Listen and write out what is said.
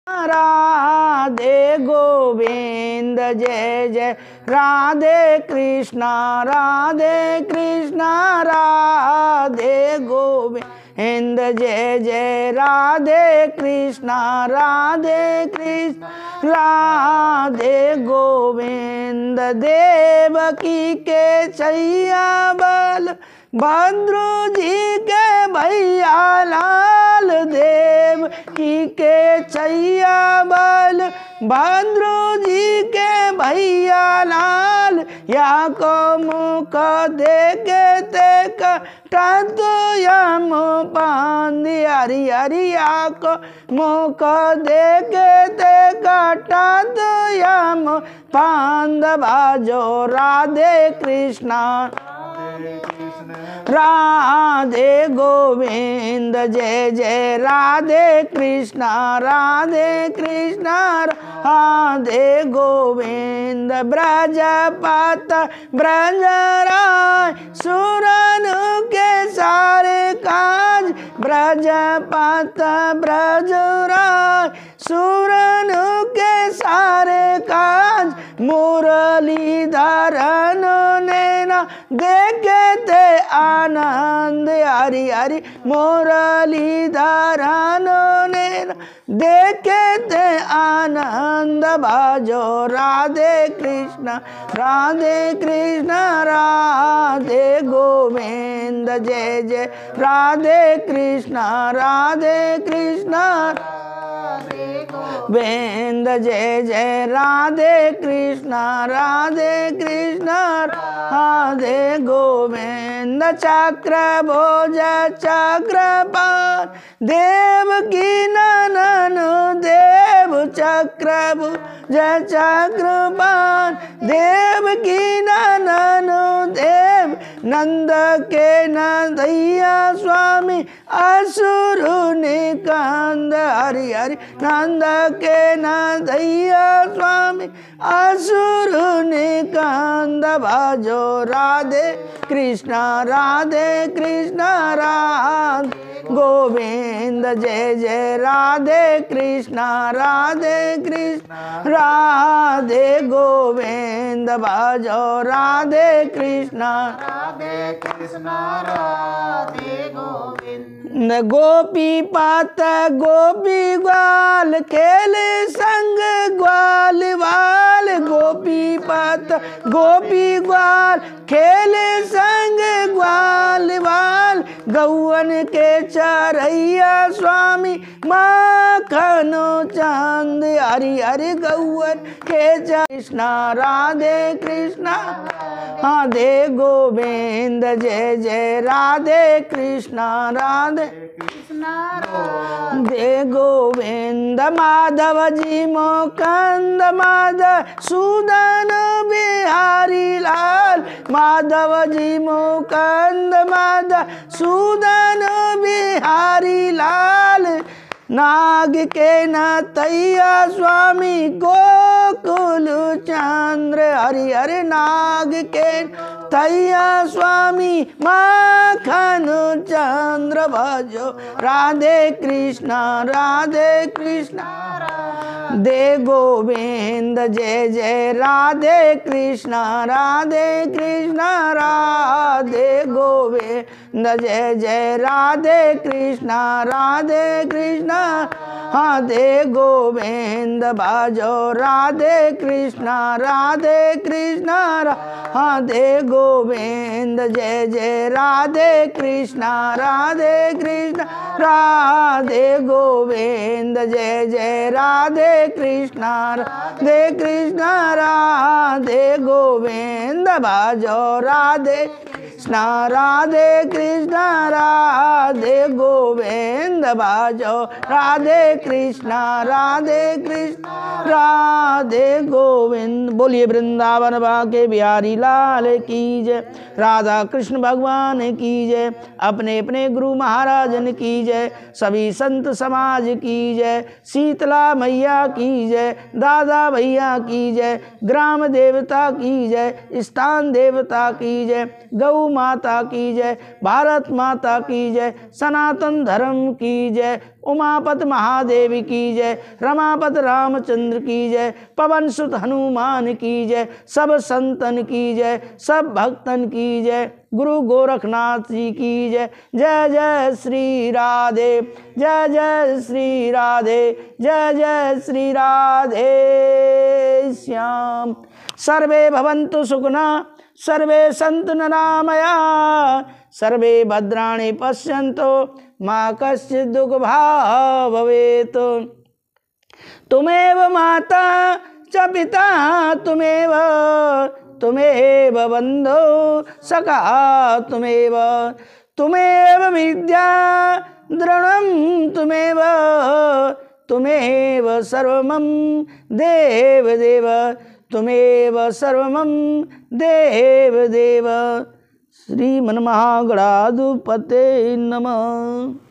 राधे गोविंद जय जय राधे कृष्णा राधे कृष्णा राधे गोविंद जय जय राधे कृष्णा राधे कृष्णा राधे गोविंद देवकी के छैया बल भद्रू जी के भैया लाल देव की के छैया बल भद्रू जी के भैया लाल या को मुख देखे ते कटत यम पांदी हरि हरि या को मुख देखे ते कटत यम पांद बाजो राधे कृष्णा राधे गोविंद जय जय राधे कृष्णा राधे गोविंद ब्रजपत ब्रजराय सुरन के सारे काज ब्रजपत ब्रजराय सुरन के सारे काज मुरलीधरन नैना देखे ते आनंद हरि हरि मुरलीधरन नैना देखे ते आनंद बाजो राधे कृष्ण राधे गोविंद जय जय राधे कृष्ण गोविंद जय जय राधे कृष्ण राधे गोविंद चक्र भोज चक्रपाण देव की ननन देव चक्र भोज चक्रपाण देव की ननन देव नंद के नंदैया स्वामी असुर निकंद हरि हरि नंद के नंदैया स्वामी असुर निकंद भजो राधे कृष्णा राधे गोविंद जय जय राधे कृष्णा राधे गोविंद भजो राधे कृष्णा राधे गोविंद गोपी पात गोपी ग्वाल खेले संग ग्वाल वाल गोपी पात गोपी ग्वाल खेले संग ग्वाल वाल गौवन के चरैया स्वामी माखन चांद हरि हरि गौवन के कृष्णा राधे कृष्णा राधे गोविंद जय जय राधे कृष्णा राधे गोविंद माधव जी मोकंद माधव सूदन बिहारी लाल माधव जी मोकंद माधव सूदन बिहारी लाल नाग के नतैया स्वामी गोकुल चंद्र हरि हरि नाग के तैया स्वामी माखन चंद्र भजो राधे कृष्णा दे गोविंद जय जय राधे कृष्णा राधे गोविंद जय जय राधे कृष्णा राधे गोविंद भजो राधे कृष्णा राधे गोविंद जय जय राधे कृष्णा राधे गोविंद जय जय राधे कृष्णा राधे गोविंद भजो राधे कृष्णा राधे गोविंद भजो राधे कृष्णा राधे गोविंद। बोलिए वृंदावन बाके बिहारी लाल की जय, राधा कृष्ण भगवान की जय, अपने अपने गुरु महाराजन की जय, सभी संत समाज की जय, शीतला मैया की जय, दादा भैया की जय, ग्राम देवता की जय, स्थान देवता की जय, गौ माता की जय, भारत माता की जय, सनातन धर्म की जय, उमापत महादेव की जय, रमापत रामचंद्र की जय, पवन सुत हनुमान की जय, सब संतन की जय, सब भक्तन की जय, गुरु गोरखनाथ जी की जय। जय जय श्री राधे, जय जय श्री राधे, जय जय श्री राधे श्याम। सर्वे भवन्तु सुखिनः, सर्वे सन्तु निरामया, सर्वे भद्राणि पश्यन्तु मा कश्चित् दुःखभाग् भवेत्। तुमेव माता च पिता तुमेव, तुमेव बन्धो सखा तुमेव, तुमेव विद्या द्रविणं तुमेव, तुमेव सर्वमं देव देव, तुमेव सर्वमं देव देव। श्रीमन्महागणाधिपतये नमः।